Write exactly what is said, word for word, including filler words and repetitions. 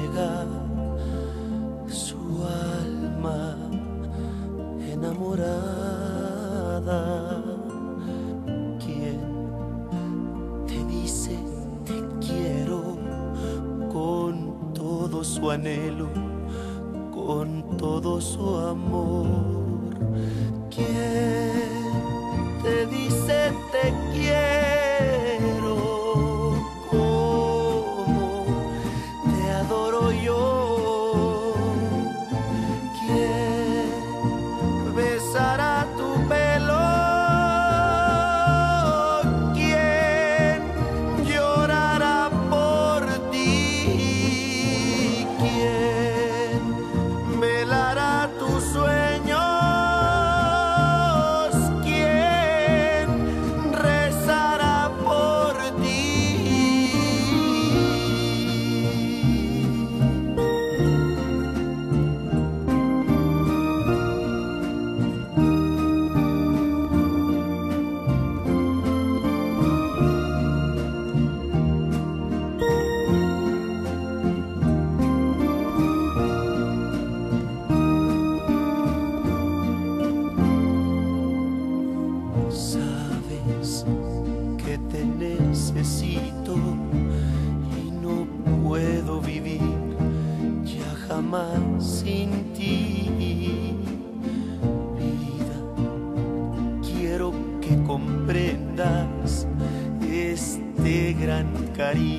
entrega su alma enamorada. ¿Quién te dice te quiero con todo su anhelo, con todo su amor? ¿Quién te dice te quiero como te adoro yo? ¿Quién besará tu pelo? ¿Quién llorará por ti? ¿Quién velará tus sueños? Sabes que te necesito y no puedo vivir ya jamás sin ti. Vida, quiero que comprendas este gran cariño